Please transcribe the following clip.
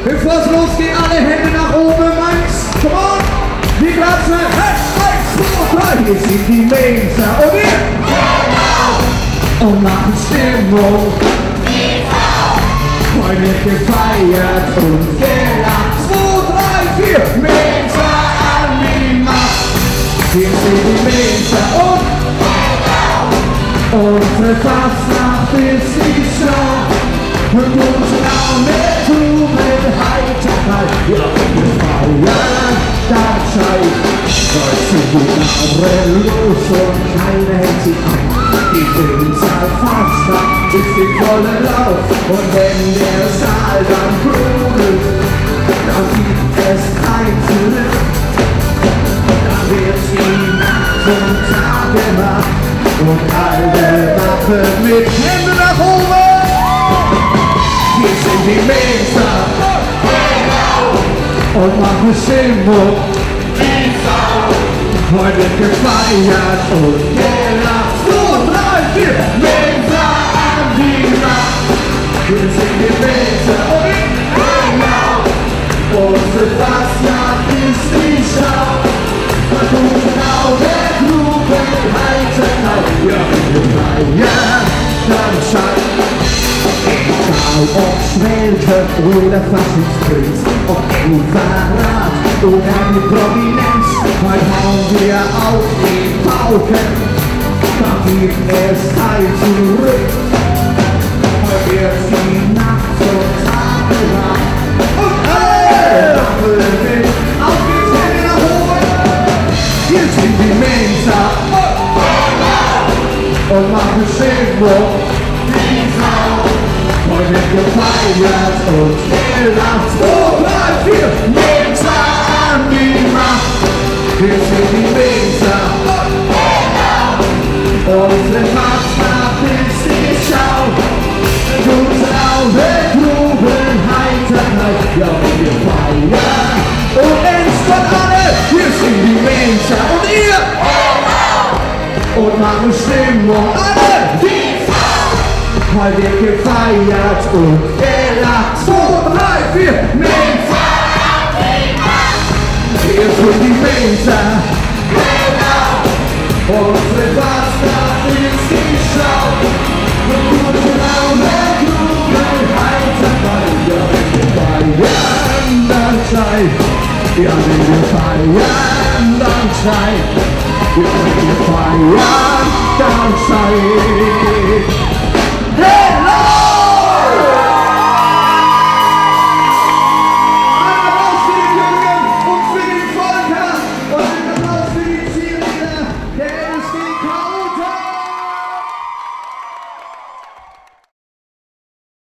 Bevor es losgeht, alle Hände nach oben, Max. Come on. Die Glatze. Hey, 1, 2, 3. Hier sind die Mainzer. Und wir. Und machen Stimmung. Heute wird gefeiert und gelacht. 2, 3, 4. Mainzer an die Macht. Hier sind die Mainzer und unsere Fastnacht ist die Show. Und gute Laune, Trubel, Heiterkeit. Ja, wir feiern das Zeit. Heute geht Laune los und keiner hält sich an. Die Mainzer Fastnacht ist die volle Lauf. Und wenn der Saal dann grubelt, dann gibt es kein Zurück. Dann wird die Nacht zum Tag gemacht. Und alle Waffen mit Hände nach oben. Hier sind die Mainzer und machen Stimmung. Heute wird gefeiert und gelacht. 2, 3, 4. Mainzer an die Macht. Hier sind die Mainzer und unsere Fastnacht ist die Schau. Gute Laune, Gruben, Heiterkeit. Ja, wir feiern dann Schein. Egal ob Schwelke oder Faschingsprinz, ob Verrat oder die Prominenz, heute hauen wir auf die Pauken, da gibt es kein Zurück. Heute wird die Nacht zum Tag gemacht und alle Waffen mit auf die Hände nach oben. Hier sind die Mainzer und machen Stimmung. Heute wird gefeiert und gelacht. 2, 3, 4. Mainzer an die Macht. Hier sind die Mainzer. Unsere Fastnacht ist die Schau. Gute Laune, Trubel, Heiterkeit. Ja, wir feiern und entspannt alle. Hier sind die Mainzer und ihr. Und machen Stimmung alle. Heute wird gefeiert und gelacht. 2, 3, 4. Mainzer an die Macht. Hier sind die Mainzer. Unsere Fastnacht ist die Schau. Und gute Laune, Trubel, Heiterkeit. Ja, wir feiern dann Zeit. Ja, wir feiern dann Zeit. Ja, wir feiern dann Zeit. Hey!